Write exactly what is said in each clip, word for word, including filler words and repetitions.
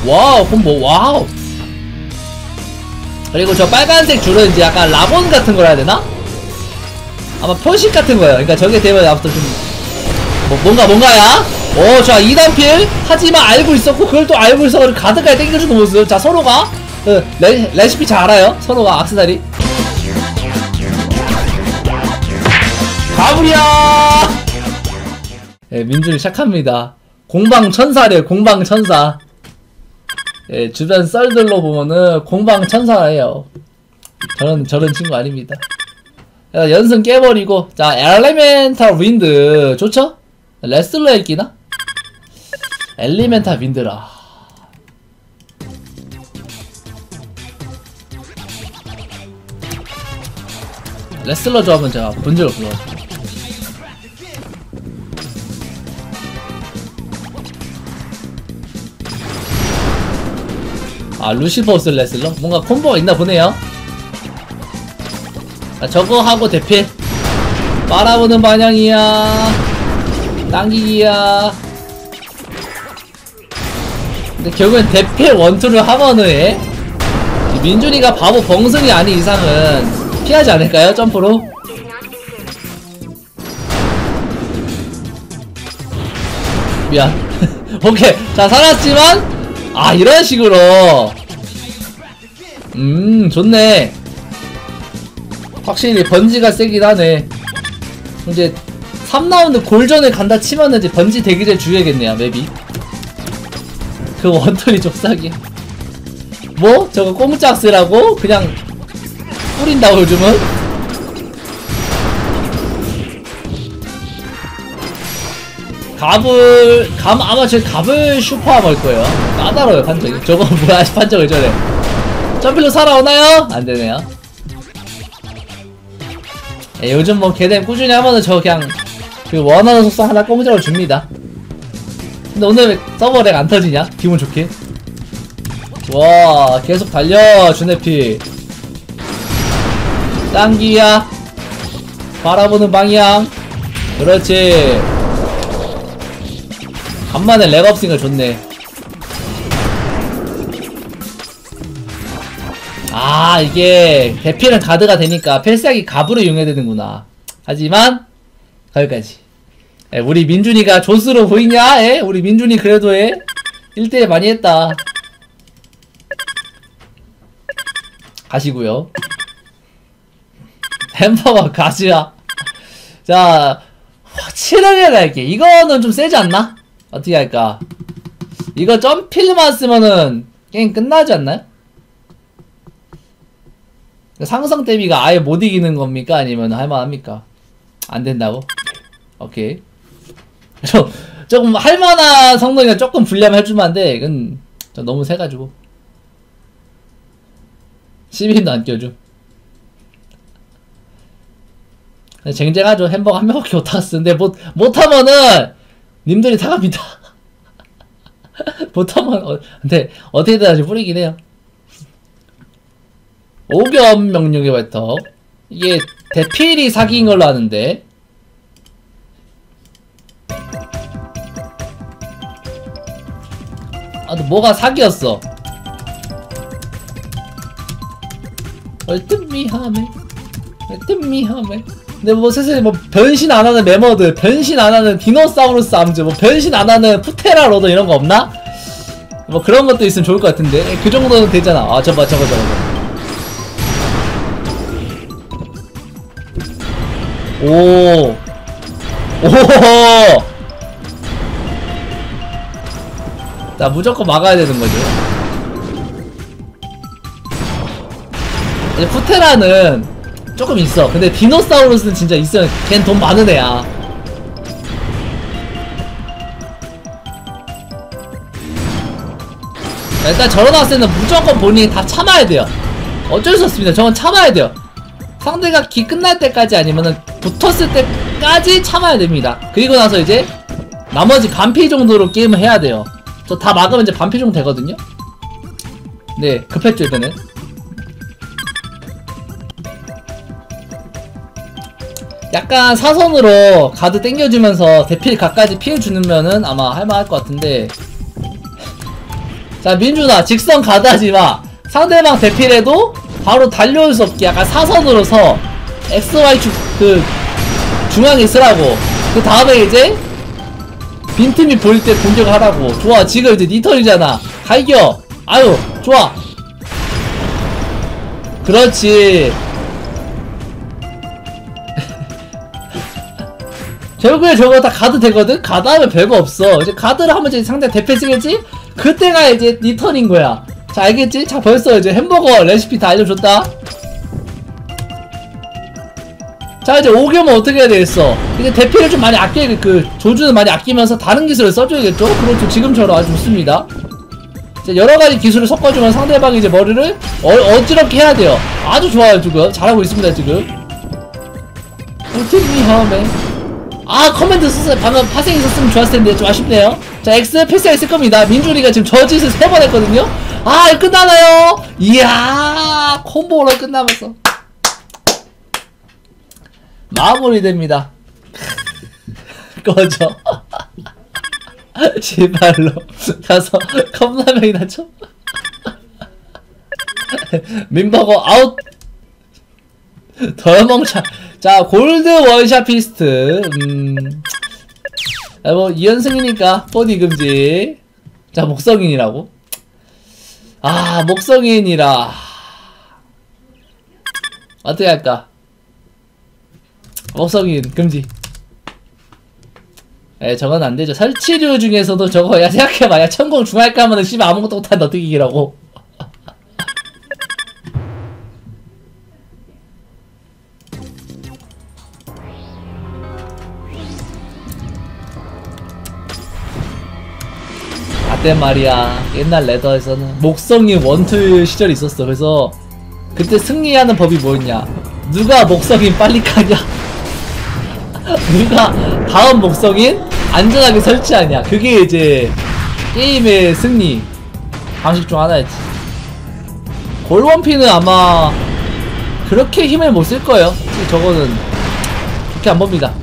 와우 콤보 와우. 그리고 저 빨간색 줄은 이제 약간 라본 같은 거라 해야 되나? 아마 표식 같은 거예요. 그러니까 저게 되면 앞부터 좀 뭐, 뭔가 뭔가야? 오, 자 이 단필 하지만 알고 있었고 그걸 또 알고 있어가지고 가드까지 땡겨주는 모습. 자 서로가 그 레, 레시피 잘 알아요. 서로가 악세사리. 가브리야. 예, 민준이 시작합니다. 공방천사래. 공방천사. 예, 주변 썰들로 보면은 공방천사예요. 저는 저런 친구 아닙니다. 연승 깨버리고. 자 엘리멘탈 윈드 좋죠? 레슬러에 끼나? 엘리멘탈 윈드라. 레슬러 조합은 제가 본 적이 없어요. 아 루시퍼스 레슬러? 뭔가 콤보가 있나 보네요. 자, 저거 하고 대필 빨아보는 방향이야. 당기기야. 근데 결국엔 대필 원투를 하면은 해? 민준이가 바보 벙승이 아닌 이상은 피하지 않을까요? 점프로? 미안. 오케이. 자 살았지만 아 이런식으로 음 좋네. 확실히 번지가 세긴 하네. 이제 삼 라운드 골전에 간다 치면은 이제 번지 대기를 주야겠네요. 맵이 그 원턴이 좀 싸게. 뭐? 저거 꼼짝쓰라고? 그냥 뿌린다고 요즘은? 갑을 감 아마 저 갑을 슈퍼 할 거예요. 까다로워요 판정이. 저거 뭐야 판정을 저래. 점필로 살아오나요? 안되네요. 예, 요즘 뭐 걔네 꾸준히 하면은 저 그냥 그 원하는 속성 하나 꼼짝으로 줍니다. 근데 오늘 왜 서버 렉 안 터지냐? 기분 좋게. 와 계속 달려 주네피. 당기야. 바라보는 방향. 그렇지. 간만에 렉 없으니까 좋네. 아 이게 대필은 가드가 되니까 필살기 갑으로 이용해야 되는구나. 하지만 거기까지. 에, 우리 민준이가 조스로 보이냐? 에? 우리 민준이 그래도 해 일 대 일 많이 했다. 가시고요. 햄버거 가즈야. 자 확실하게 갈게. 이거는 좀 세지 않나? 어떻게 할까? 이거 점필만 쓰면은 게임 끝나지 않나요? 상성 대비가 아예 못 이기는 겁니까? 아니면 할만합니까? 안 된다고? 오케이. 저, 조금 할만한 성능이라 조금 불리하면 해주면 안 돼. 이건 너무 세가지고. 시민도 안 껴줘. 쟁쟁하죠. 햄버거 한 명밖에 못 탔는데 못, 못하면은 님들이 다 갑니다. 못하면 어, 근데 어떻게든 다시 뿌리긴 해요. 오겹 명령의 발톱. 이게 대필이 사기인 걸로 아는데. 아, 또 뭐가 사기였어. 얼뜻미하네. 얼뜻미하네. 근데 뭐 슬슬 뭐 변신 안 하는 메머드, 변신 안 하는 디노사우루스 암즈, 뭐 변신 안 하는 푸테라 로더 이런 거 없나? 뭐 그런 것도 있으면 좋을 것 같은데. 그 정도는 되잖아. 아, 저거 저거 저거. 오. 오. 자, 무조건 막아야 되는 거죠. 이제 푸테라는 조금 있어. 근데 디노사우루스는 진짜 있으면 걘 돈 많은 애야. 일단 저러 나왔을 때는 무조건 본인이 다 참아야 돼요. 어쩔 수 없습니다. 저건 참아야 돼요. 상대가 기 끝날 때까지 아니면은 붙었을 때까지 참아야 됩니다. 그리고 나서 이제 나머지 반피 정도로 게임을 해야 돼요. 저 다 막으면 이제 반피 정도 되거든요. 네, 급했죠 이번엔. 약간 사선으로 가드 땡겨주면서 대필 각까지 피해주면은 아마 할만할 것 같은데 자 민준아 직선 가다지마. 상대방 대필해도 바로 달려올 수 없게 약간 사선으로 서 엑스 와이 축 그 중앙에 쓰라고. 그 다음에 이제 빈틈이 보일 때 공격을 하라고. 좋아 지금 이제 니 턴이잖아. 갈겨. 아유 좋아. 그렇지. 결국에 저거 다 가드 되거든? 가드 하면 별거 없어. 이제 가드를 하면 이제 상대 대패 쓰겠지? 그때가 이제 니 턴인 거야. 자, 알겠지? 자, 벌써 이제 햄버거 레시피 다 알려줬다? 자, 이제 오 개면 어떻게 해야 되겠어? 이제 대피를 좀 많이 아껴야, 그, 조주는 많이 아끼면서 다른 기술을 써줘야겠죠? 그렇죠. 지금처럼 아주 좋습니다. 자, 여러가지 기술을 섞어주면 상대방이 이제 머리를 어, 어지럽게 해야 돼요. 아주 좋아요, 지금. 잘하고 있습니다, 지금. 울티미 하메. 아 커맨드 썼어요. 방금 파생이 썼으면 좋았을텐데 좀 아쉽네요. 자 X 패스가 있을 겁니다. 민준이가 지금 저 짓을 세 번 했거든요. 아 이거 끝나나요? 이야 콤보로 끝나면서 마무리됩니다. 꺼져. 제발로 가서 컵라면이나 쳐. 민버거 아웃. 덜멍차. 자 골드 원샷피스트. 음. 아, 뭐 이연승이니까 버디 금지. 자 목성인이라고. 아 목성인이라 어떻게 할까. 목성인 금지. 에 저건 안되죠. 설치류 중에서도 저거 야 생각해봐. 야 천공 중할까 하면은 씨발 아무것도 못한 너뜨기기라고. 그때 말이야 옛날 레더에서는 목성이 원투 시절이 있었어. 그래서 그때 승리하는 법이 뭐였냐. 누가 목성인 빨리 가냐. 누가 다음 목성인 안전하게 설치하냐. 그게 이제 게임의 승리 방식 중 하나였지. 골원피는 아마 그렇게 힘을 못 쓸 거예요. 저거는 좋게 안 봅니다.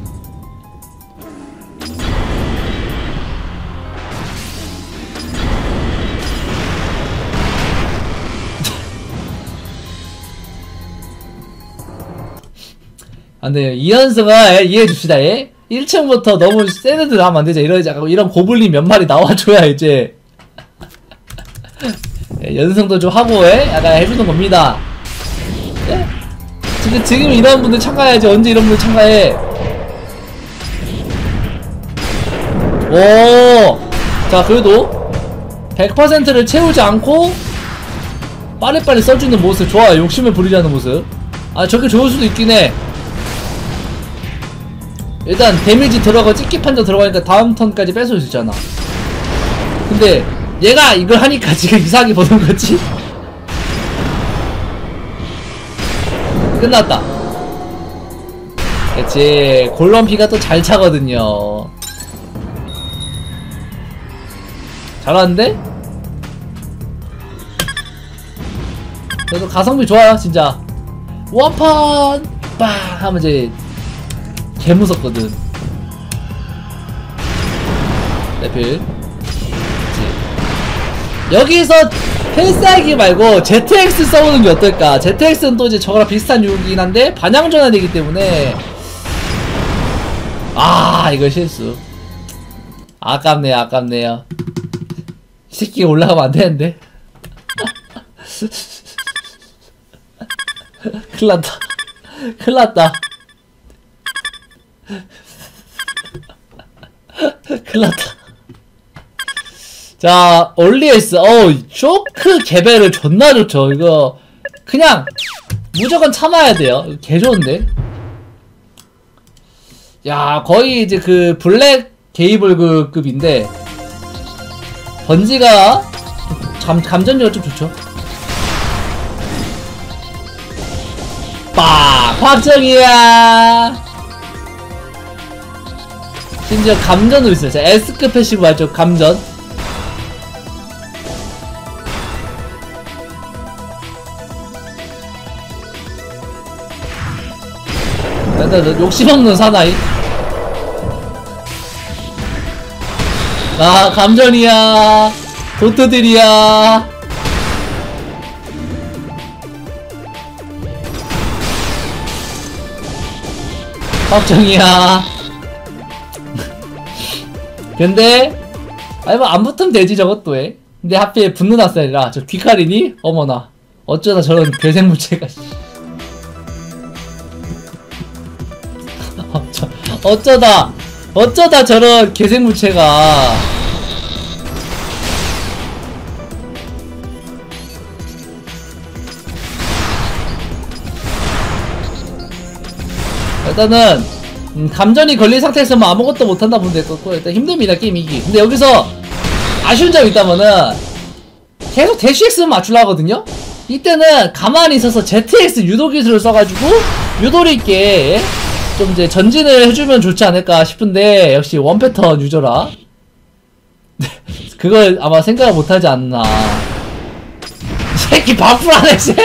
안돼요. 이연승은 이해해줍시다. 예? 일 층부터 너무 센 애들 하면 안되죠. 이런, 이런 고블린 몇 마리 나와줘야 이제 예, 연승도 좀 하고 예? 약간 해주는 겁니다. 예? 지금, 지금 이런 분들 참가해야지. 언제 이런 분들 참가해. 오! 자 그래도 백 퍼센트를 채우지 않고 빨리빨리 써주는 모습 좋아요. 욕심을 부리지 않는 모습. 아 저게 좋을 수도 있긴 해. 일단 데미지 들어가 찍기 판정 들어가니까 다음 턴까지 뺏을 수 있잖아. 근데 얘가 이걸 하니까 지금 이상하게 보는 거지. 끝났다. 그치. 골럼피가 또 잘 차거든요. 잘하는데? 그래도 가성비 좋아요 진짜. 원판 빵 하면 이제 개무섭거든. 레필. 여기서 필살기 말고 제트엑스 써보는 게 어떨까. 제트엑스는 또 이제 저거랑 비슷한 유기긴 한데 반향 전환되기 때문에 아 이거 실수. 아깝네요 아깝네요. 이 새끼가 올라가면 안되는데. 큰일났다 큰일났다 큰일났다. 자 올리에스. 어우 쇼크 개배를 존나 좋죠. 이거 그냥 무조건 참아야 돼요. 개좋은데. 야 거의 이제 그 블랙 게이블 그 급인데 번지가 감, 감전력이 좀 좋죠. 빡! 확정이야! 심지어 감전도 있어요. 자, S급 패시브 맞죠? 감전. 욕심없는 사나이. 아 감전이야. 도트들이야. 걱정이야. 근데 아니 뭐 안 붙으면 되지 저것도 해. 근데 하필 붙는 아싸이라 저 귀칼이니? 어머나 어쩌다 저런 괴생물체가 어쩌, 어쩌다 어쩌다 저런 괴생물체가 일단은 음, 감전이 걸린 상태에서 뭐 아무것도 못한다 보면 될 거고 일단 힘듭니다 게임 이기. 근데 여기서 아쉬운 점이 있다면은 계속 대쉬 X만 맞추려 하거든요. 이때는 가만히 있어서 제트엑스 유도 기술을 써가지고 유도리 있게 좀 이제 전진을 해주면 좋지 않을까 싶은데 역시 원 패턴 유저라 그걸 아마 생각을 못하지 않나. 이 새끼 바풀하네 씨.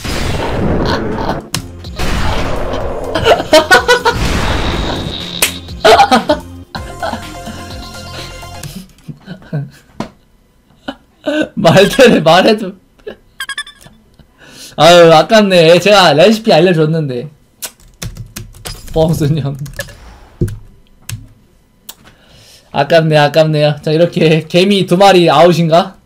말대로 말해도 아유 아깝네. 제가 레시피 알려줬는데 뻥순형 아깝네 아깝네요. 자 이렇게 개미 두 마리 아웃인가?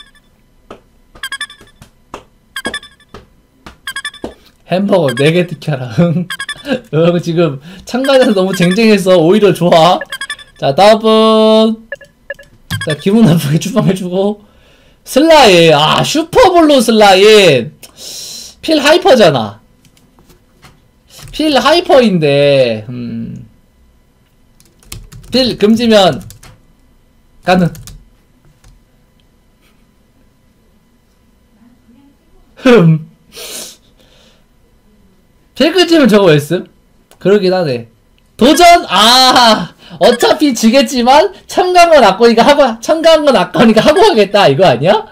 햄버거 네 개 뜯겨라. 응. 응 지금 참가자에서 너무 쟁쟁해서 오히려 좋아. 자 다음 분. 자 기분 나쁘게 추방해주고 슬라임. 아 슈퍼블루 슬라임 필 하이퍼잖아. 필 하이퍼인데 음. 필 금지면 가능. 흠. 필 금지면 저거 왜 쓴? 그러긴 하네. 도전! 아 어차피 지겠지만 참가한 건 아까우니까 하고 참가한 건 아까우니까 하고 하겠다 이거 아니야?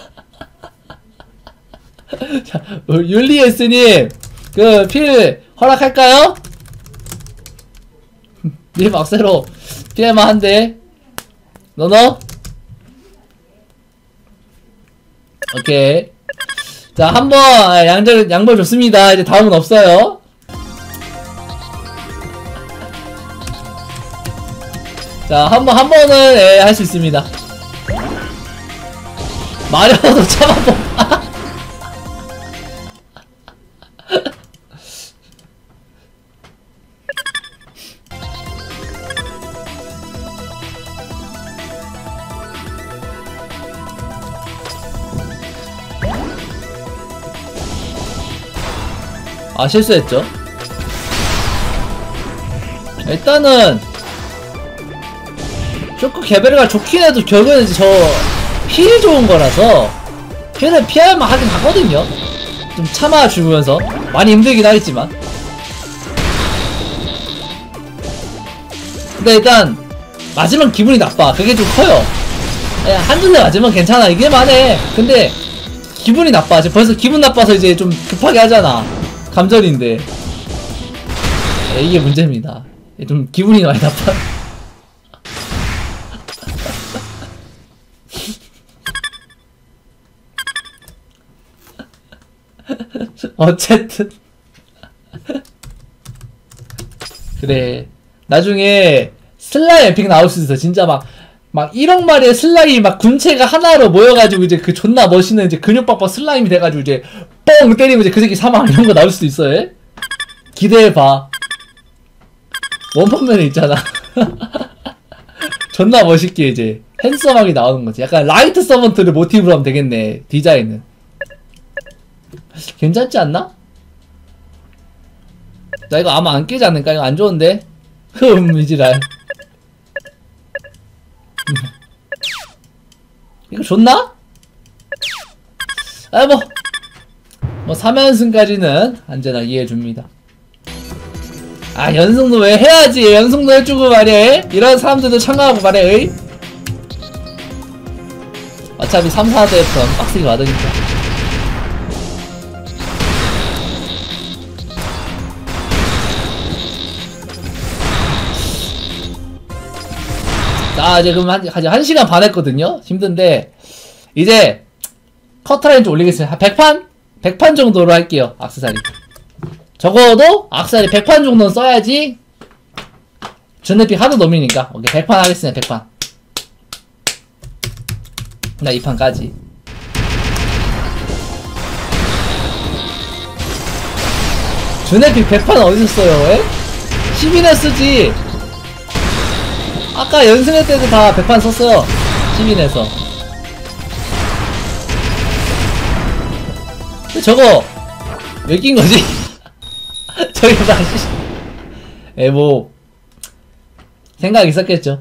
자, 율리에스님 그 필 허락할까요? 님 악세로 피해만 한대. 너너? 오케이. 자 한번 양절 양보 좋습니다. 이제 다음은 없어요. 자, 한 번, 한 번은, 예, 할 수 있습니다. 마려워도 참아보. 아, 실수했죠. 일단은, 쇼크 개베르가 좋긴 해도 결국에는 저 피해 좋은 거라서 피해는 피할만 하긴 하거든요. 좀 참아주면서 많이 힘들긴 하겠지만. 근데 일단 맞으면 기분이 나빠. 그게 좀 커요. 한두 대 맞으면 괜찮아 이게만 해. 근데 기분이 나빠. 벌써 기분 나빠서 이제 좀 급하게 하잖아. 감전인데 이게 문제입니다. 좀 기분이 많이 나빠. 어쨌든 그래 나중에 슬라임 에픽 나올 수 있어. 진짜 막 막 일억 마리의 슬라임 막 군체가 하나로 모여가지고 이제 그 존나 멋있는 이제 근육박박 슬라임이 돼가지고 이제 뻥 때리고 이제 그 새끼 사망 이런 거 나올 수도 있어. 예? 기대해봐. 원펀맨에 있잖아. 존나 멋있게 이제 핸섬하게 나오는 거지. 약간 라이트 서번트를 모티브로 하면 되겠네. 디자인은 괜찮지 않나? 나 이거 아마 안 깨지 않을까? 이거 안 좋은데? 흠, 이지랄. 이거 좋나? 아, 뭐. 뭐, 삼 연승까지는 언제나 이해해줍니다. 아, 연승도 왜 해야지. 연승도 해주고 말이야. 이런 사람들도 참가하고 말이야. 어차피 삼, 사 대부터 빡세게 받으니까. 자 이제 그럼 한, 한 시간 반 했거든요. 힘든데 이제 커트라인 좀 올리겠습니다. 한 백 판? 백 판 정도로 할게요. 액세서리 적어도 액세서리 백 판 정도는 써야지 전내픽 하도 넘이니까. 오케이, 백 판 하겠습니다. 백 판. 나 이 판까지. 전내픽 백 판 어디서 써요? 에? 십 인에 쓰지. 아까 연승회 때도 다 백 판 썼어요. 십 인에서. 저거 왜 낀 거지? 저기 다시. 에, 뭐 생각 있었겠죠.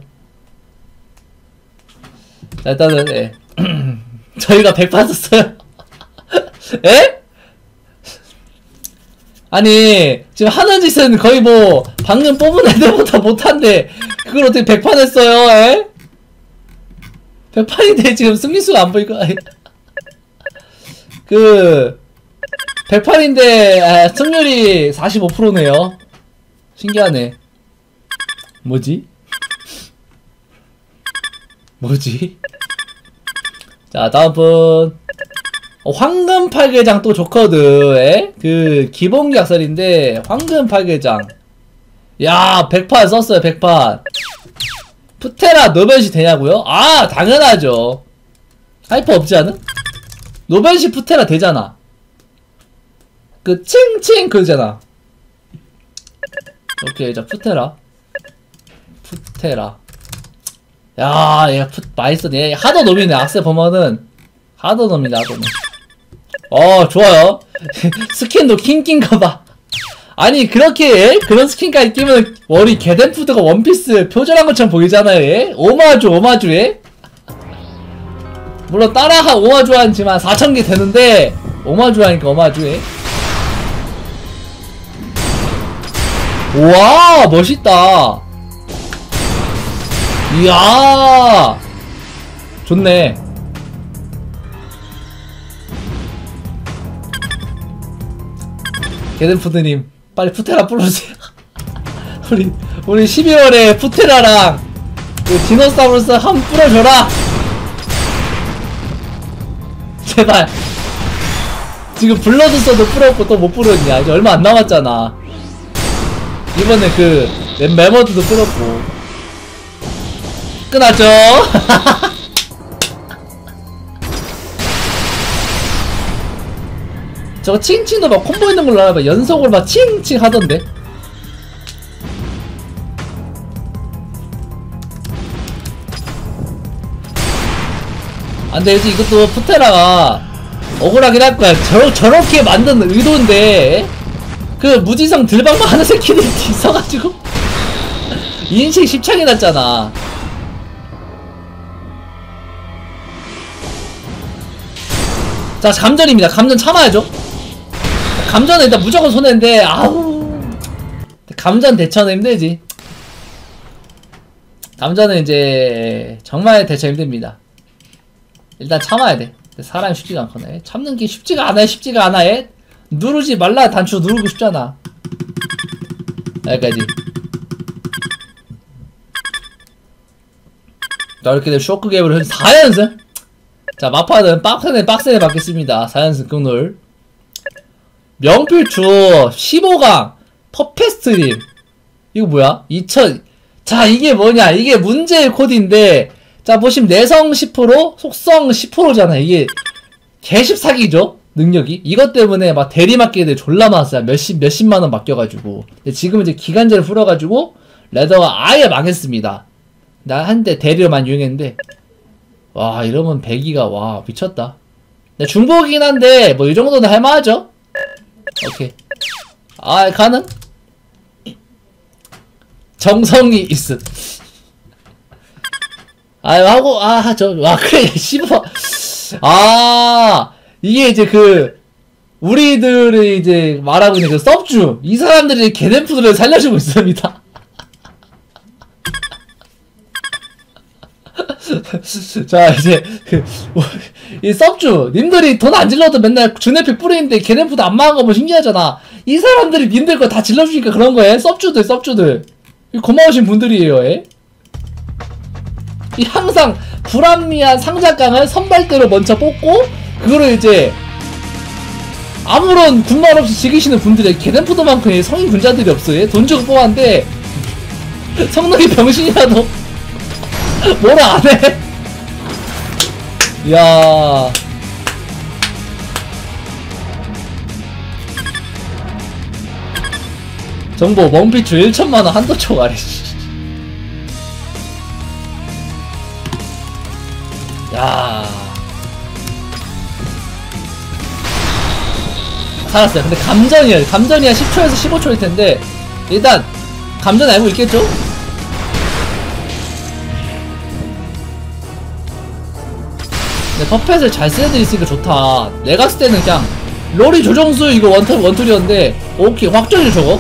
자, 일단은 예. 저희가 백 판 썼어요. 에? 아니 지금 하는 짓은 거의 뭐 방금 뽑은 애들보다 못한데 그걸 어떻게 백 판 했어요? 에? 백 판인데 지금 승리수가 안 보이고. 그 백 판인데 아, 승률이 사십오 퍼센트네요 신기하네. 뭐지? 뭐지? 자, 다음 분. 어, 황금 팔계장 또 좋거든. 에? 그 기본기 약설인데 황금 팔계장. 야, 백 판 썼어요. 백 판. 푸테라 노변시 되냐고요? 아, 당연하죠. 하이퍼 없지 않은? 노변시 푸테라 되잖아. 그 칭칭 그러잖아. 오케이, 자 푸테라. 푸테라. 야, 얘 푸, 맛있어. 얘 하도 놈이네. 악세 보면은 하도 놈이네. 하도 놈. 어, 좋아요. 스킨도 킹킹가봐. 아니 그렇게 그런 스킨까지 끼면 머리 게덴푸드가 원피스 표절한 것처럼 보이잖아요. 얘? 오마주 오마주. 에? 물론 따라하 오마주 하지만 사천 개 되는데 오마주 하니까 오마주. 에? 우와, 멋있다. 이야, 좋네. 게덴푸드님 빨리 푸테라 뿌려주세요. 우리 우리 십이월에 푸테라랑 그 디노사우루스 한 뿌려줘라. 제발. 지금 블러드 써도 뿌렸고 또 못 뿌렸냐. 이제 얼마 안 남았잖아. 이번에 그 메머드도 뿌렸고. 끝났죠? 저거 칭칭도 막 콤보 있는 걸로 알아봐. 연속으로 막 칭칭 하던데. 아, 근데 요즘 이것도 푸테라가 억울하긴 할 거야. 저, 저렇게 만든 의도인데, 그 무지성 들방만 하는 새끼들이 있어가지고, 인식 십창이 났잖아. 자, 감전입니다. 감전 참아야죠. 감전은 일단 무조건 손해인데, 아우. 감전 대처는 힘들지. 감전은 이제, 정말 대처 힘듭니다. 일단 참아야 돼. 사람이 쉽지가 않거든. 참는 게 쉽지가 않아요. 쉽지가 않아. 에? 누르지 말라. 단추 누르고 싶잖아. 여기까지. 자, 이렇게 되면 쇼크 갭으로 현재 사 연승. 자, 마파는 빡센에 빡센에 받겠습니다. 사 연승 극놀. 명필주 십오 강 퍼페스트림. 이거 뭐야? 이천. 자, 이게 뭐냐? 이게 문제의 코드인데, 자, 보시면 내성 십 퍼센트, 속성 십 퍼센트잖아. 이게 개십 사기죠? 능력이. 이것 때문에 막 대리 맡기들 졸라 많았어요. 몇십, 몇십만원 맡겨가지고. 근데 지금은 이제 기간제를 풀어가지고, 레더가 아예 망했습니다. 나 한때 대리로만 유행했는데, 와, 이러면 배기가, 와, 미쳤다. 근데 중복이긴 한데, 뭐, 이 정도는 할만하죠? 오케이. 아, 가는? 정성이 있음. 아, 하고, 아, 저, 와, 그래, 씹어. 아, 이게 이제 그, 우리들이 이제 말하고 있는 그 섭주. 이 사람들이 게덴푸드를 살려주고 있습니다. 자, 이제, 그, 이 섭주. 님들이 돈 안 질러도 맨날 주네픽 뿌리는데 게덴푸드 안 망한 거 보면 신기하잖아. 이 사람들이 님들 거 다 질러주니까 그런 거에 섭주들, 섭주들. 고마우신 분들이에요, 에? 이 항상 불합리한 상작강을 선발대로 먼저 뽑고 그거를 이제 아무런 군말 없이 즐기시는 분들의 개댄푸드만큼의 성인 군자들이 없어요. 돈 주고 뽑았는데 성능이 병신이라도 뭐라 안해. 이야 정보 멍피추 일천만원 한도 초과래. 야 살았어요. 근데 감전이야. 감전이야 십 초에서 십오 초일 텐데 일단 감전 알고 있겠죠? 근데 퍼펫을 잘 쓰는 애들이 있으니까 좋다. 내가 쓸 때는 그냥 로리 조정수 이거 원탑 원툴이었는데 오케이 확정이죠 저거.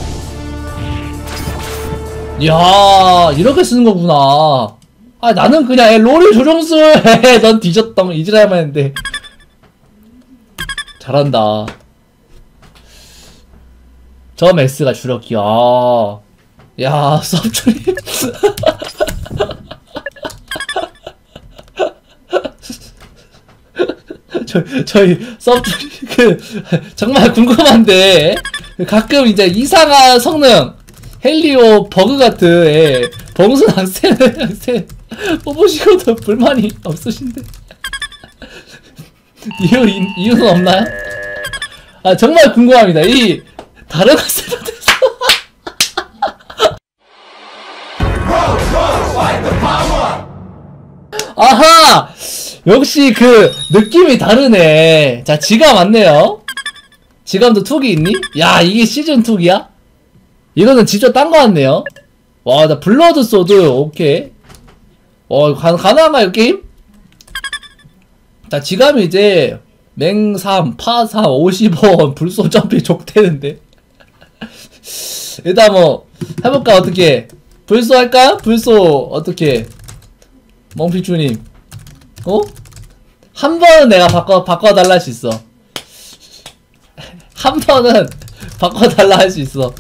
이야 이렇게 쓰는 거구나. 아 나는 그냥 에, 로리 조정수 헤헤 넌 뒤졌던 이지랄만 했는데 잘한다. 저 S가 주력기야. 야 섭출이 저, 저희 섭출이 그 정말 궁금한데 가끔 이제 이상한 성능 헬리오 버그 같은 예, 봉순 악센 악센 뽑으시고도 불만이 없으신데 이유 이유는 없나요? 아 정말 궁금합니다. 이 다른 악센한테서 아하 역시 그 느낌이 다르네. 자 지감 왔네요. 지감도 툭이 있니? 야 이게 시즌 툭이야? 이거는 진짜 딴 거 같네요. 와 나 블러드 소드 오케이. 어 가, 가능한가요 게임? 자 지감이 이제 맹삼 파삼 오십오 원 불소 점피 족되는데 일단 뭐 해볼까 어떻게 불소 할까? 불소 어떻게 멍피쭈님 어? 한 번은 내가 바꿔 바꿔달라 할 수 있어. 한 번은 바꿔달라 할 수 있어.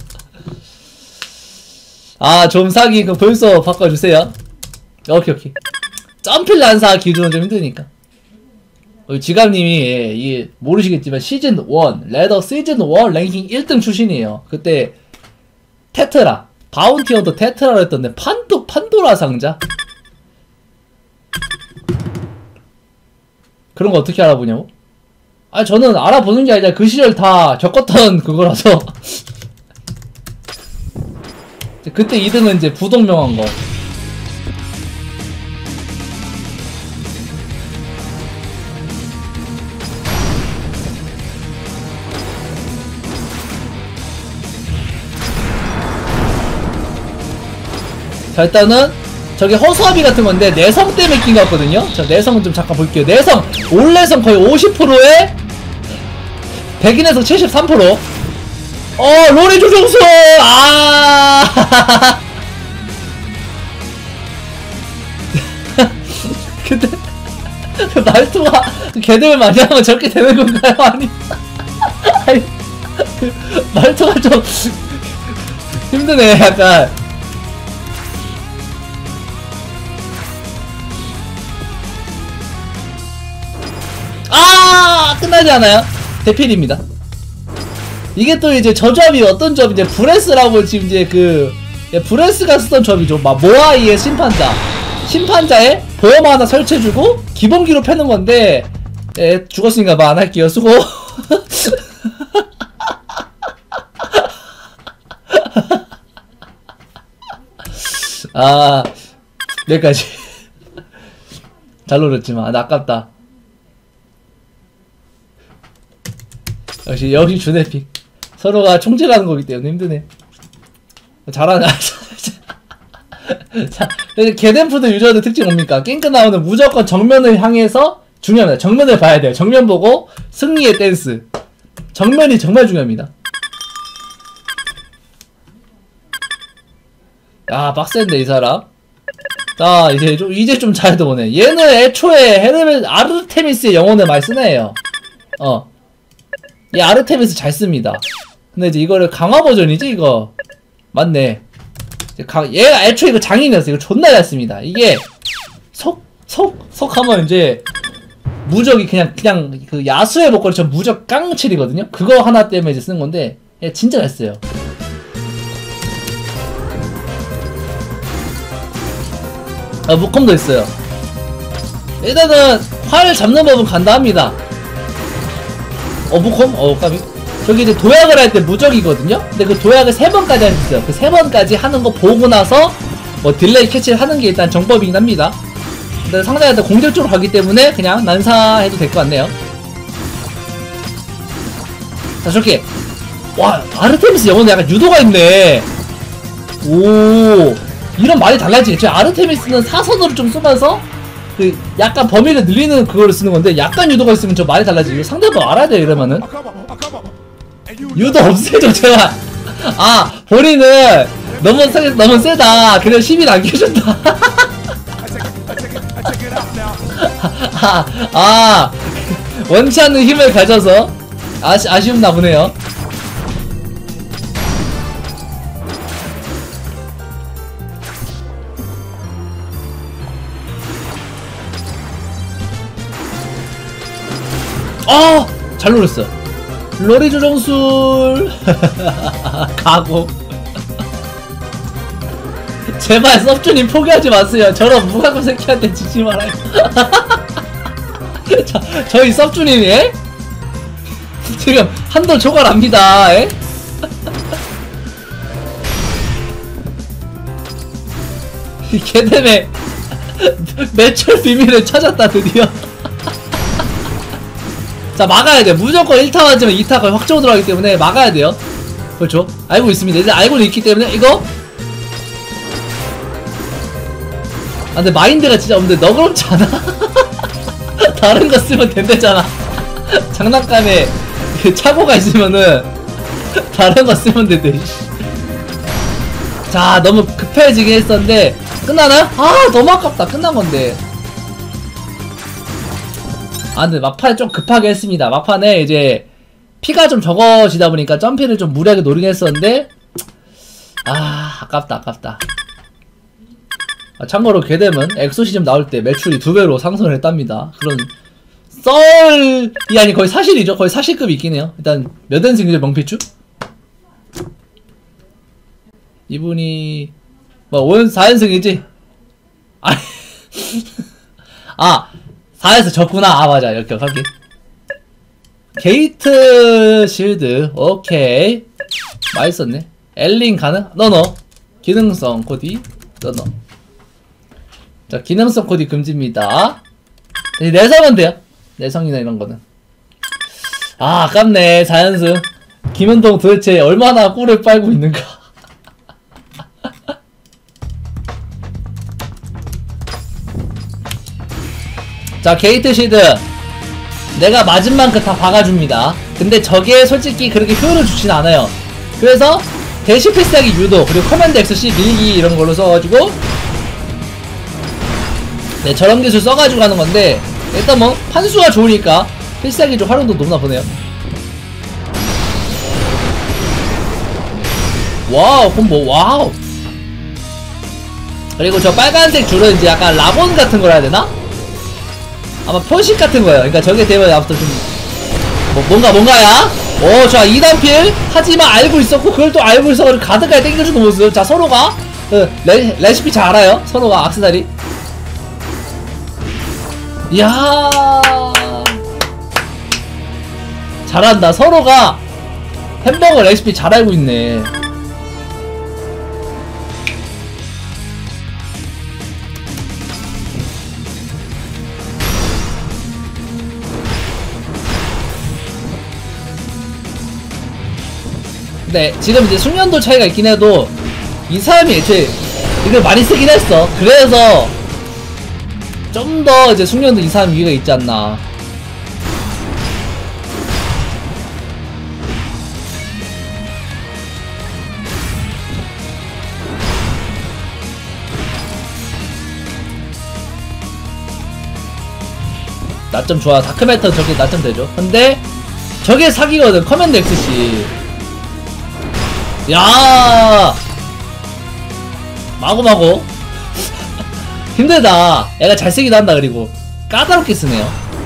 아 좀 사기 그 벌써 바꿔주세요. 오케이 오케이. 점필 난사 기준은 좀 힘드니까. 지감님이 예, 이 모르시겠지만 시즌 일 레더 시즌 일 랭킹 일 등 출신이에요. 그때 테트라 바운티 헌터 테트라를 했던데 판도 판도라 상자 그런 거 어떻게 알아보냐고? 아 저는 알아보는 게 아니라 그 시절 다 겪었던 그거라서 그때 이 등은 이제 부동명한 거. 자 일단은 저게 허수아비 같은 건데 내성 때문에 낀 것 같거든요. 자 내성은 좀 잠깐 볼게요. 내성 올내성 거의 오십 퍼센트에 백인에서 칠십삼 퍼센트. 어 로리 조정수 아 근데 말투가 개들 많이 하면 저렇게 되는 건가요? 아니 아니 말투가 좀 힘드네 약간. 아 끝나지 않아요? 대필입니다. 이게 또 이제 저 조합이 어떤 조합이 이제 브레스라고 지금 이제 그 예, 브레스가 쓰던 조합이죠. 막 모아이의 심판자 심판자에 보험 하나 설치해주고 기본기로 패는 건데 예, 죽었으니까 뭐 안 할게요. 수고. 아 여기까지. 잘 노렸지만 아깝다. 역시 역시 주네픽 서로가 총질하는 거기 때문에 힘드네. 잘하네. 자, 개댄푸드 유저들 특징 뭡니까? 게임 끝나오는 무조건 정면을 향해서 중요합니다. 정면을 봐야 돼요. 정면 보고 승리의 댄스. 정면이 정말 중요합니다. 야 빡센데 이 사람. 자 이제 좀 이제 좀 잘 들어오네. 얘는 애초에 헤르메 아르테미스의 영혼을 많이 쓰는 애예요. 어. 얘 아르테미스 잘 씁니다. 근데 이제 이거를 강화 버전이지 이거. 맞네. 이제 강, 얘가 애초에 이거 장인이었어. 이거 존나 잘 씁니다. 이게 속, 속 하면 이제 무적이 그냥 그냥 그 야수의 목걸이처럼 무적 깡칠이거든요. 그거 하나 때문에 이제 쓰는 건데 예, 진짜 잘 써요. 아, 무컴도 있어요. 일단은 활 잡는 법은 간단합니다. 어, 무컴? 어, 까비. 저기 이제 도약을 할 때 무적이거든요? 근데 그 도약을 세 번까지 할 수 있어요. 그 세 번까지 하는 거 보고 나서 뭐 딜레이 캐치를 하는 게 일단 정법이긴 합니다. 근데 상대한테 공격적으로 가기 때문에 그냥 난사해도 될 것 같네요. 자, 저렇게. 와, 아르테미스 영어는 약간 유도가 있네. 오. 이런 말이 달라지겠죠. 아르테미스는 사선으로 좀 쓰면서 그 약간 범위를 늘리는 그거를 쓰는 건데 약간 유도가 있으면 저 말이 달라지고 상대방 알아야 돼요. 이러면은 유도 없애줘 제발. 아 본인은 너무 세, 너무 세다. 그래 힘이 남겨준다. 아, 아 원치 않는 힘을 가져서 아시, 아쉬움나 보네요. 아! 잘 노렸어. 로리 조정술. 가고. 제발 섭주님 포기하지 마세요. 저런 무가금 새끼한테 지지 말아요. 저, 저희 섭주님, 예? 지금 한도 초과랍니다, 예? 걔 때문에 매출 비밀을 찾았다, 드디어. 자, 막아야 돼. 무조건 일 타 맞으면 이 타가 확정으로 들어가기 때문에 막아야 돼요. 그렇죠? 알고 있습니다. 이제 알고는 있기 때문에 이거 아 근데 마인드가 진짜 없는데 너그럽지 않아? 다른 거 쓰면 된대잖아. 장난감에 착오가 있으면은 다른 거 쓰면 된대. 자, 너무 급해지게 했었는데 끝나나요? 아 너무 아깝다. 끝난 건데. 아 근데 막판에 좀 급하게 했습니다. 막판에 이제 피가 좀 적어지다 보니까 점피를 좀 무리하게 노리게 했었는데 아 아깝다 아깝다. 아, 참고로 괴뎀은 엑소시즘 나올 때 매출이 두 배로 상승을 했답니다. 그런 썰이 아니 거의 사실이죠. 거의 사실급이 있긴 해요. 일단 몇 연승이죠 명피추? 이분이 뭐 오 연승 사 연승이지? 아니 아 사 연승 졌구나. 아 맞아 이렇게 하긴. 게이트 실드 오케이 많이 썼네. 엘링 가능? 너너 기능성 코디 너너. 자 기능성 코디 금지입니다. 내성은 돼요. 내성이나 이런거는. 아 아깝네. 사 연승 김현동 도대체 얼마나 꿀을 빨고 있는가. 자 게이트 실드 내가 맞은 만큼 다 박아줍니다. 근데 저게 솔직히 그렇게 효율을 주진 않아요. 그래서 대시 필살기 유도 그리고 커맨드 엑스씨 밀기 이런 걸로 써가지고 네 저런 기술 써가지고 하는 건데 일단 뭐 판수가 좋으니까 필살기 좀 활용도 높나 보네요. 와우 콤보 와우. 그리고 저 빨간색 줄은 이제 약간 라본 같은 걸 해야 되나? 아마 표식 같은 거예요. 그러니까 저게 되면 앞부터 좀 뭐, 뭔가 뭔가야? 오 좋아 이 단필 하지만 알고 있었고 그걸 또 알고 있어가지고 가드까지 땡겨주는 모습. 자 서로가 그 레, 레시피 잘 알아요. 서로가 악세사리. 이야 잘한다. 서로가 햄버거 레시피 잘 알고 있네. 네, 지금 이제 숙련도 차이가 있긴 해도 이 사람이 애초에 이걸 많이 쓰긴 했어. 그래서 좀 더 이제 숙련도 이 사람 위가 있지 않나. 나점 좋아. 다크메터 저게 나점 되죠. 근데 저게 사기거든. 커맨드 엑스씨. 야 마구마구 힘들다. 애가 잘 쓰기도 한다. 그리고 까다롭게 쓰네요.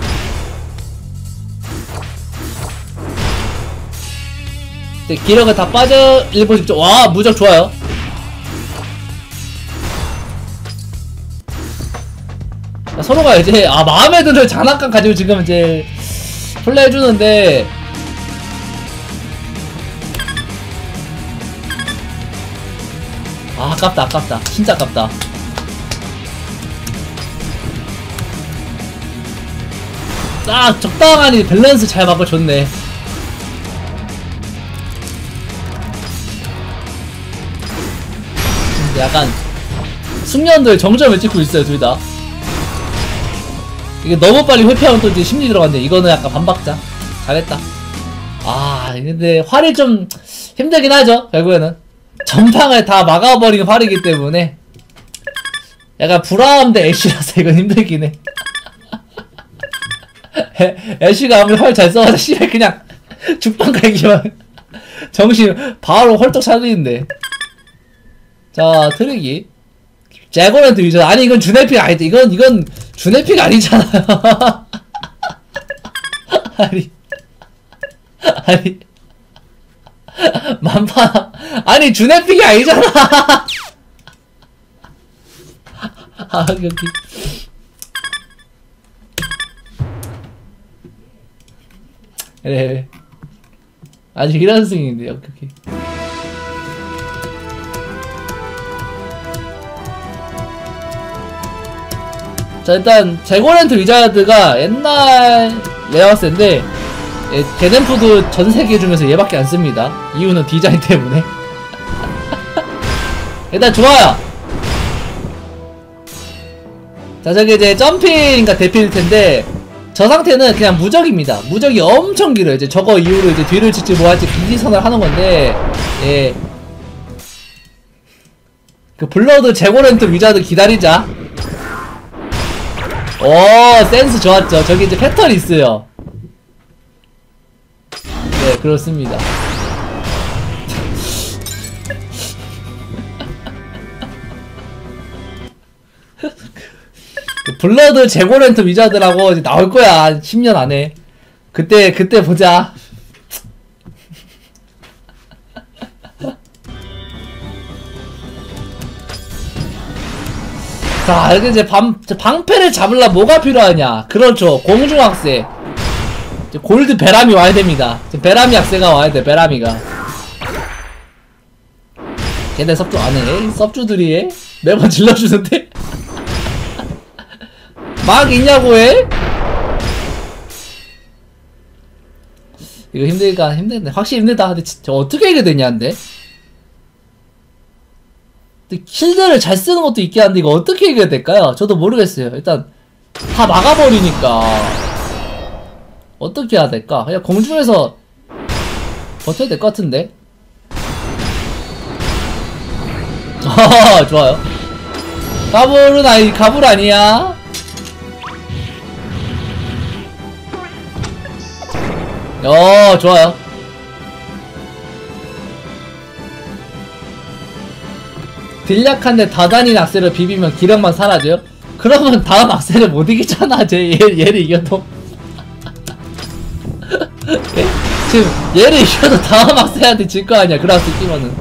네, 기력은 다 빠져. 일본 직접. 와, 무적 좋아요. 서로가 이제 아 마음에 드는 장난감 가지고 지금 이제 플레이해주는데, 아 아깝다 아깝다 진짜 아깝다. 딱 적당하니 밸런스 잘 맞고 좋네. 약간 숙련도의 정점을 찍고 있어요 둘다. 이게 너무 빨리 회피하면 또 이제 심리 들어갔네. 이거는 약간 반박자. 잘했다. 아 근데 활이 좀 힘들긴 하죠. 결국에는 전방을 다 막아버리는 활이기 때문에 약간 브라움 대 애쉬라서 이건 힘들긴 해. 애, 애쉬가 아무리 활 잘 써가지고 씨발 그냥 죽방 갈기만 정신 바로 헐떡 차리는데. 자 트랙이 제고랜드 유저. 아니 이건 주네픽 아니다. 이건 이건 주네픽 아니잖아요. 아니 아니 만파 아니 주네픽이 아니잖아. 아 여기 그래 아직 일 연승인데. 오케이 오케이. 자 일단 제고랜트 위자드가 옛날 레어스인데 예, 게덴푸드 전세계 중에서 얘밖에 안씁니다. 이유는 디자인 때문에. 일단 좋아요. 자 저기 이제 점핑인가 대필일텐데 저 상태는 그냥 무적입니다. 무적이 엄청 길어요. 이제 저거 이후로 이제 뒤를 칠지 뭐할지 기지선을 하는건데, 예. 그 블러드 제고랜트 위자드 기다리자. 오 센스 좋았죠. 저기 이제 패턴이 있어요. 네 그렇습니다. 블러드 제고랜트 위자드라고 이제 나올 거야. 십 년 안에. 그때 그때 보자. 자 이렇게 이제 방, 방패를 잡으려면 뭐가 필요하냐. 그렇죠 공중학세. 골드 베라미 와야 됩니다. 베라미 학세가 와야 돼. 베라미가. 걔네 섭주 안해. 섭주들이 해? 매번 질러주는데? 막 있냐고 해? 이거 힘들까? 힘들네. 확실히 힘들다. 근데 진짜 어떻게 이게 되냐는데? 근데 킬드를 잘 쓰는 것도 있긴 한데 이거 어떻게 이겨야 될까요? 저도 모르겠어요. 일단 다 막아버리니까 어떻게 해야 될까? 그냥 공중에서 버텨야 될 것 같은데? 아 좋아요. 가불은 아니 가불 아니야. 어 좋아요. 딜약한데 다단인 악셀을 비비면 기력만 사라져요? 그러면 다음 악셀을 못 이기잖아. 쟤 얘, 얘를 이겨도. 지금 얘를 이겨도 다음 악셀한테 질 거 아니야. 그라스 끼면은.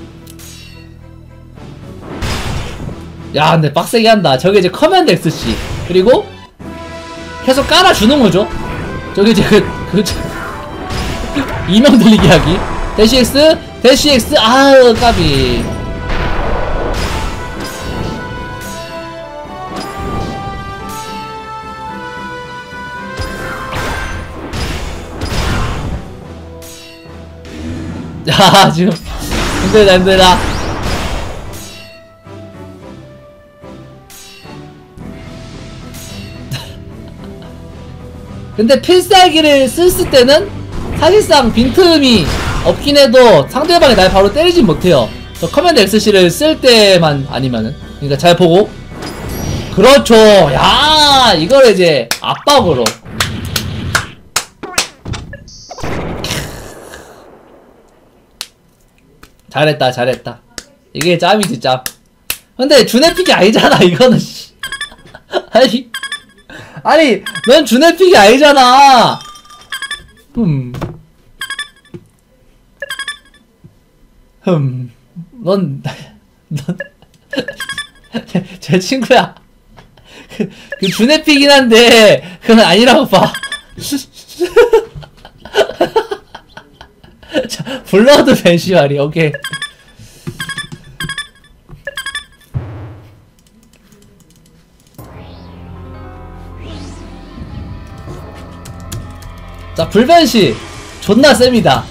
야 근데 빡세게 한다. 저게 이제 커맨드 엑스씨 그리고 계속 깔아주는 거죠. 저게 이제 그, 그, 이명 들리기 하기. 대시 X, 대시 X, 아으, 까비. 야, 지금, 힘들다, 힘들다. 근데 필살기를 쓸 때는 사실상 빈틈이 없긴 해도 상대방이 날 바로 때리진 못해요. 저 커맨드 엑스씨를 쓸 때만 아니면은. 그러니까 잘 보고. 그렇죠. 야, 이걸 이제 압박으로. 잘했다, 잘했다. 이게 짬이지, 짬. 근데 주네픽이 아니잖아, 이거는. 아니 아니 넌 주네픽이 아니잖아. 흠. 흠. 넌 넌 제, 제 친구야. 그, 그 주네픽이긴 한데 그건 아니라고 봐. 자, 블러드 벤시와리. 오케이. 자, 불변시 존나 셉니다.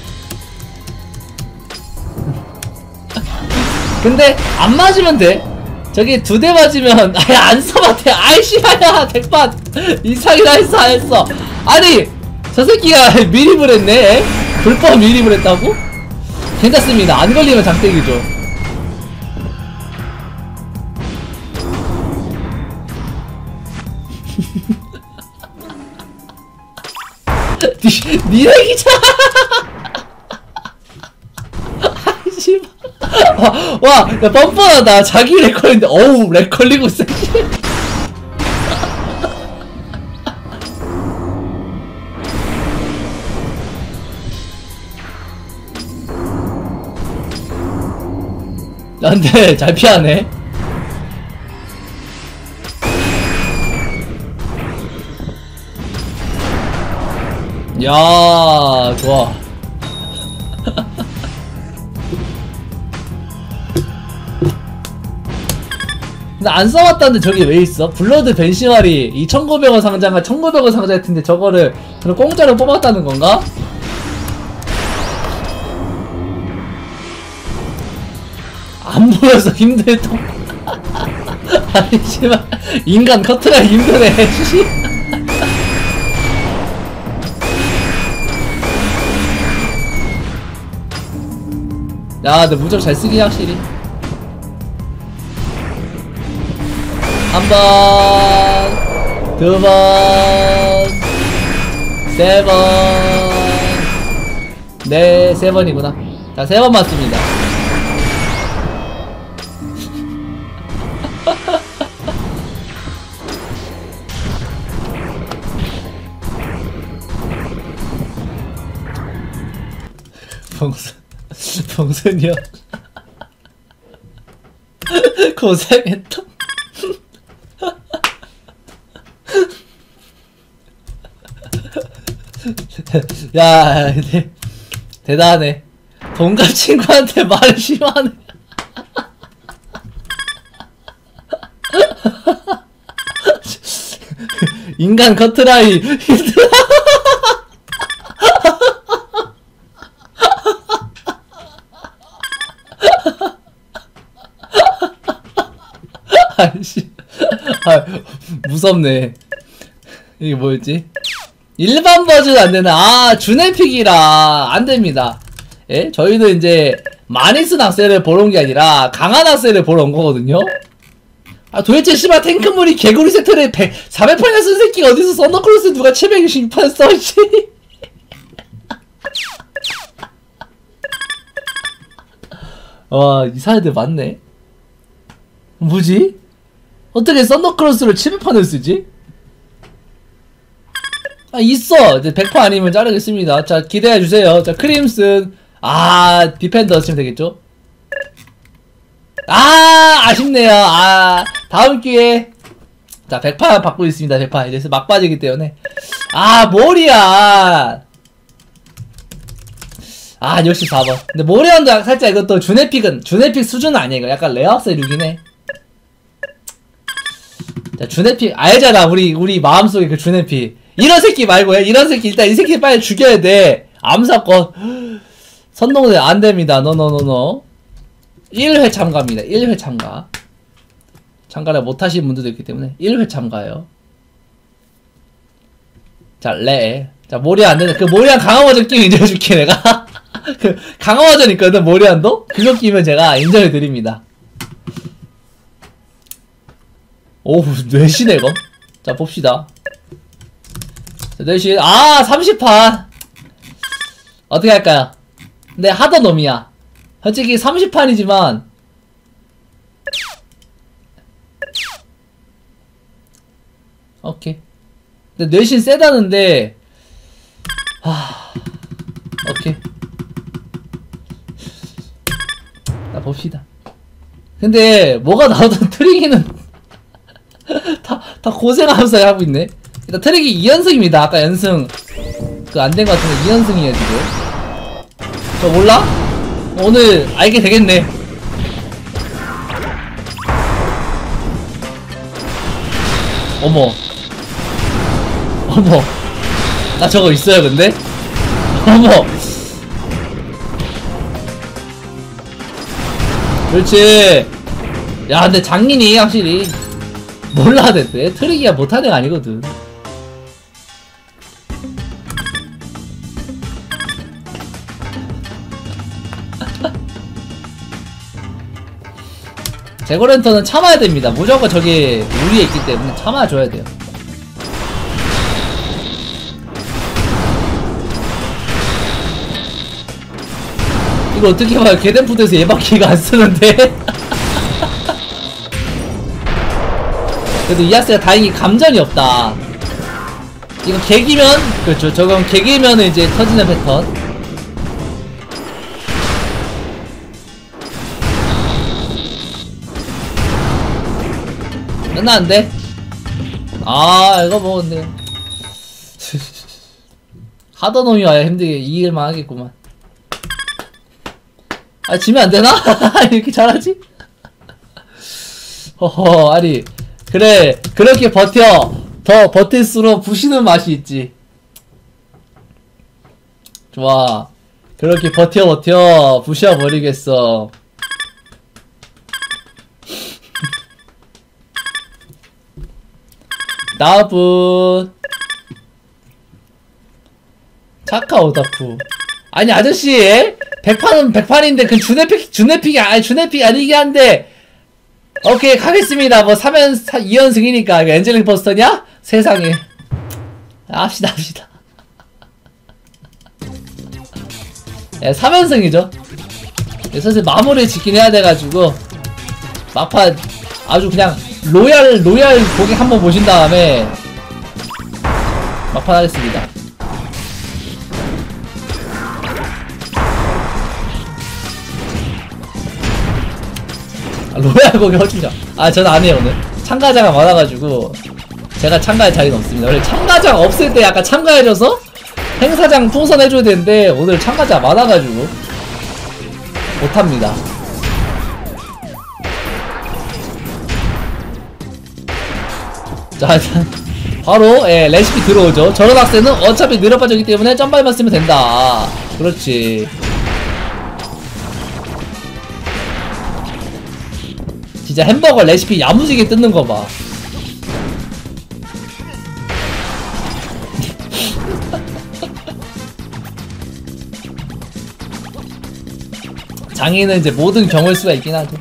근데 안 맞으면 돼. 저기 두 대 맞으면 아예 안 써봤대. 아이 씨발야 백반 이상이나 했어 안 했어. 아니 저 새끼가 미립을 했네. 불법 미립을 했다고? 괜찮습니다. 안 걸리면 장땡이죠. 니, 니 얘기잖아. 아이 씨발. 와, 와, 야, 뻔뻔하다. 자기 렉 걸리는데, 어우, 렉 걸리고 있어. 안 돼. 잘 피하네. 야, 좋아. 근데 안 써봤다는데 저기 왜 있어? 블러드 벤시마리 이천구백 원 상자가 천구백 원 상자일 텐데 저거를 그럼 공짜로 뽑았다는 건가? 안 보여서 힘들다. 아니 씨발 인간 커트라이 힘드네. 야, 근데 무적 잘 쓰긴 확실히. 한 번, 두 번, 세 번, 네, 세 번이구나. 자, 세 번 맞습니다. 봉순, 봉순이 형. 고생했다. 야, 대, 대단하네. 동갑 친구한테 말을 심하네. 인간 커트라이 힘들어. 아이씨, 아, 무섭네. 이게 뭐였지? 일반 버전 안되나? 아, 주네픽이라 안됩니다. 예? 저희는 이제 많이 쓴 악셀을 보러 온 게 아니라 강한 악셀을 보러 온 거거든요? 아, 도대체 씨발 탱크물이 개구리 세트를 사백 판이나 쓴 새끼가 어디서 썬더크로스 누가 칠백이십 판 써, 씨. 와, 이상한 애들 많네. 뭐지? 어떻게 썬더크로스를 칠백 판을 쓰지? 아, 있어. 이제 백 판 아니면 자르겠습니다. 자, 기대해주세요. 자, 크림슨. 아, 디펜더 치면 되겠죠? 아, 아쉽네요. 아, 다음 기회에. 자, 백 판 받고 있습니다. 백 판. 이제 막바지기 때문에. 아, 모리안. 아, 역시 사 번. 근데 모리안도 살짝 이것도 주네픽은, 주네픽 수준은 아니야. 이거 약간 레어셀이긴 해. 자, 주네픽. 알잖아. 우리, 우리 마음속에 그 주네픽. 이런 새끼 말고 해. 이런 새끼 일단 이 새끼 빨리 죽여야 돼. 암사건 선동대 안됩니다. 노노노노. 일 회 참가입니다. 일 회 참가. 참가를 못하신 분들도 있기 때문에 일 회 참가요. 자, 레. 자, 모리 안되는 그 모리안 강화버전 끼면 인정해줄게 내가. 그 강화버전 있거든 모리안도? 그거 끼면 제가 인정해드립니다. 오우 뇌시네 이거. 자, 봅시다. 넷시, 아, 삼십 판. 어떻게 할까요? 근데 하던 놈이야. 솔직히 삼십 판이지만 오케이. 근데 뇌신 세다는데 하... 오케이. 나 봅시다. 근데 뭐가 나오던 트릭이는 다, 다 고생하면서 하고 있네. 일단 트릭이 이 연승입니다. 아까 연승 그 안 된 것 같은데 이 연승이에요 지금. 저 몰라? 오늘 알게 되겠네. 어머 어머 나 저거 있어요 근데? 어머 그렇지. 야 근데 장인이 확실히 몰라야 됐대. 트릭이야 못하는 애가 아니거든. 제거렌터는 참아야 됩니다. 무조건 저기 우리에 있기 때문에 참아줘야 돼요. 이거 어떻게 봐요? 게덴푸드에서 예방키가 안 쓰는데? 그래도 이아스가 다행히 감전이 없다. 이거 개기면, 그렇죠. 저건 개기면 이제 터지는 패턴. 끝나는데? 아, 이거 뭐, 근데. 하더놈이 와야 힘들게 이길만 하겠구만. 아, 지면 안 되나? 이렇게 잘하지? 허허, 아니. 그래, 그렇게 버텨. 더 버틸수록 부시는 맛이 있지. 좋아. 그렇게 버텨, 버텨. 부셔버리겠어. 나분. 차카 오다쿠. 아니, 아저씨. 백판은 백판인데, 그 주네픽, 주네픽이, 아니, 주네픽이 아니긴 한데. 오케이, 가겠습니다. 뭐, 삼 연, 이 연승이니까. 엔젤릭 버스터냐? 세상에. 합시다, 합시다. 예, 삼 연승이죠. 예, 사실 마무리 짓긴 해야 돼가지고. 막판, 아주 그냥, 로얄, 로얄 고객 한번 보신 다음에. 막판 하겠습니다. 아, 로얄 고객 허주죠. 아, 저는 안 해요, 오늘. 참가자가 많아가지고. 제가 참가할 자리는 없습니다. 원래 참가자가 없을 때 약간 참가해줘서 행사장 통선해줘야 되는데, 오늘 참가자가 많아가지고. 못합니다. 자, 일단 바로 예, 레시피 들어오죠. 저런 학생은 어차피 느려빠졌기 때문에 점발만 쓰면 된다. 그렇지. 진짜 햄버거 레시피 야무지게 뜯는 거 봐. 장인은 이제 모든 경우일 수가 있긴 하죠.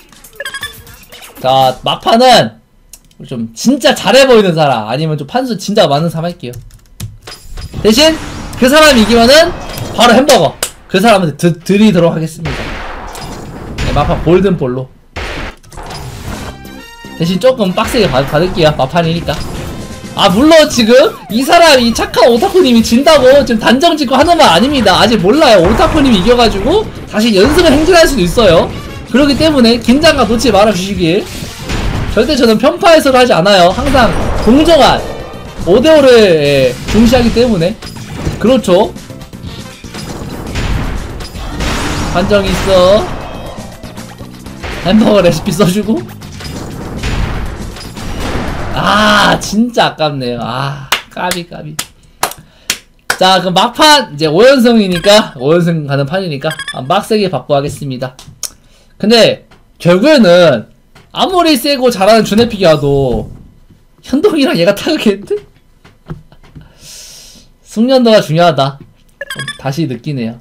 자, 막판은 좀 진짜 잘해 보이는 사람 아니면 좀 판수 진짜 많은 사람 할게요. 대신 그 사람 이기면은 바로 햄버거 그 사람한테 드, 드리도록 하겠습니다. 네, 막판 골든볼로 대신 조금 빡세게 받, 받을게요. 막판이니까. 아 물론 지금 이 사람 이 착한 오타쿠님이 진다고 지금 단정 짓고 하는 말 아닙니다. 아직 몰라요. 오타쿠님이 이겨가지고 다시 연승을 행진할 수도 있어요. 그렇기 때문에 긴장감 놓지 말아주시길. 절대 저는 편파 해설을 하지 않아요. 항상 공정한 오 대 오를 중시하기 때문에. 그렇죠. 판정이 있어. 햄버거 레시피 써주고. 아 진짜 아깝네요. 아 까비 까비. 자 그럼 막판 이제 오 연승이니까 오 연승 가는 판이니까 빡세게 받고 하겠습니다. 근데 결국에는 아무리 세고 잘하는 주네픽이 와도 현동이랑 얘가 타격했는데? 숙련도가 중요하다. 다시 느끼네요.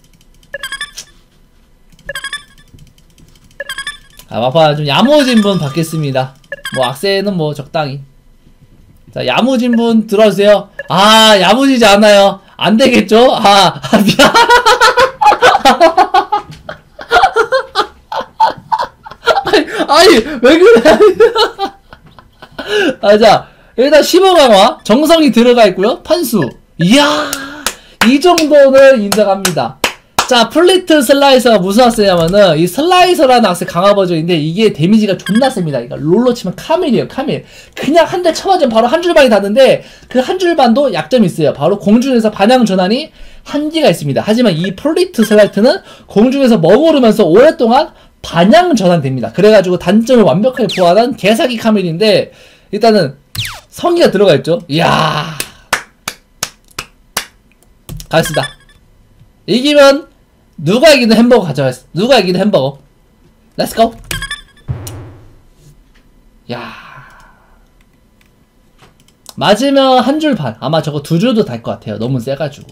아 막판 좀 야무진 분 받겠습니다. 뭐 악세는 뭐 적당히. 자 야무진 분 들어주세요. 아 야무지지 않아요. 안되겠죠? 아, 아 미안. 아니, 아니 왜 그래. 아 자 일단 십오 강화 정성이 들어가 있고요. 판수. 이야, 이 정도는 인정합니다. 자, 플리트 슬라이서가 무슨 학생이냐면은 이 슬라이서라는 학생 강화 버전인데 이게 데미지가 존나 셉니다. 그러니까 롤로 치면 카밀이에요. 카밀. 그냥 한 대 쳐맞으면 바로 한 줄반이 닿는데 그 한 줄반도 약점이 있어요. 바로 공중에서 반향 전환이 한계가 있습니다. 하지만 이 플리트 슬라이트는 공중에서 머무르면서 오랫동안 반향 전환됩니다. 그래가지고 단점을 완벽하게 보완한 개사기 카밀인데 일단은 성의가 들어가 있죠. 이야, 가겠습니다. 이기면 누가 이기는 햄버거 가져가겠어. 누가 이기는 햄버거. 렛츠고. 야, 맞으면 한 줄 반. 아마 저거 두 줄도 달 것 같아요. 너무 세가지고.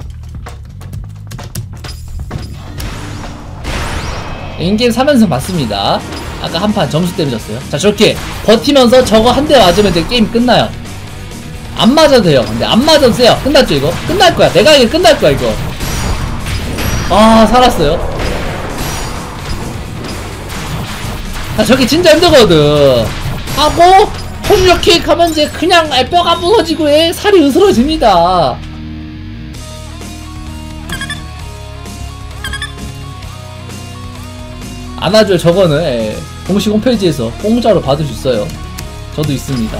인게임 삼 연승 맞습니다. 아까 한 판 점수 때문에 졌어요. 자, 저렇게 버티면서 저거 한 대 맞으면 이제 게임 끝나요. 안 맞아도 돼요. 근데 안 맞아도 세요. 끝났죠 이거? 끝날 거야. 내가 이게 끝날 거야 이거. 아, 살았어요. 아, 저게 진짜 힘들거든. 하고 호주력킥 하면 이제 그냥 뼈가 부서지고 에 살이 으스러집니다. 안아줘요. 저거는 에, 공식 홈페이지에서 공짜로 받을 수 있어요. 저도 있습니다.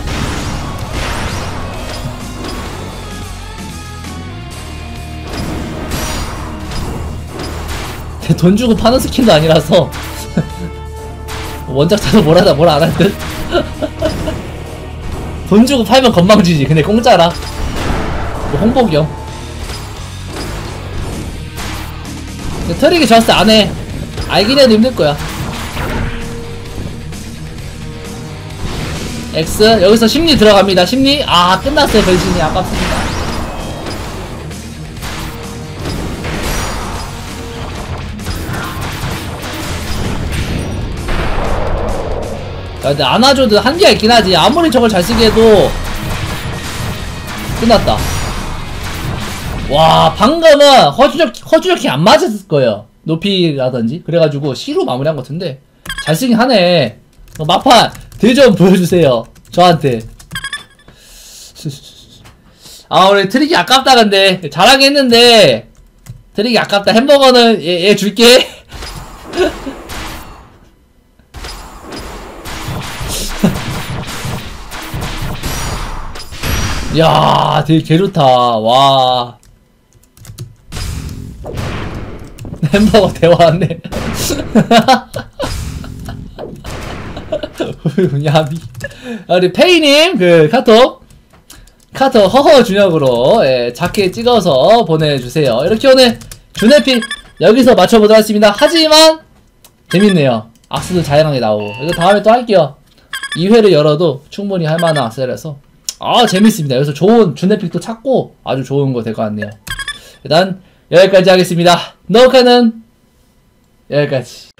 돈 주고 파는 스킨도 아니라서 원작 사서 뭐라다 뭐라 안 할 듯. 돈 주고 팔면 건방지지. 근데 공짜라. 뭐 홍보겸. 트릭이 졌을 때 안해. 알긴 해도 힘들 거야. X 여기서 심리 들어갑니다. 심리. 아, 끝났어요. 변신이 아깝습니다. 야, 근데 안아줘도 한계가 있긴 하지. 아무리 저걸 잘 쓰게 해도 끝났다. 와, 방금은 허주력, 허주력이 안 맞았을 거예요. 높이라든지. 그래가지고 C로 마무리한 것 같은데 잘 쓰긴 하네. 어, 마판 대전 보여주세요. 저한테. 아, 우리 트릭이 아깝다. 근데 잘하긴 했는데 트릭이 아깝다. 햄버거는 얘, 얘 줄게. 야, 되게 개좋다. 와, 햄버거 대화하네. 야비. 우리 페이님 그 카톡 카톡 허허 준혁으로 예, 작게 찍어서 보내주세요. 이렇게 오늘 준에픽 여기서 맞춰보도록 하겠습니다. 하지만 재밌네요. 악수도 다양하게 나오고. 이거 다음에 또 할게요. 이 회를 열어도 충분히 할만한 악셀이라서 아, 재밌습니다. 여기서 좋은 준에픽도 찾고 아주 좋은 거 될 것 같네요. 일단 여기까지 하겠습니다. 녹화는 여기까지.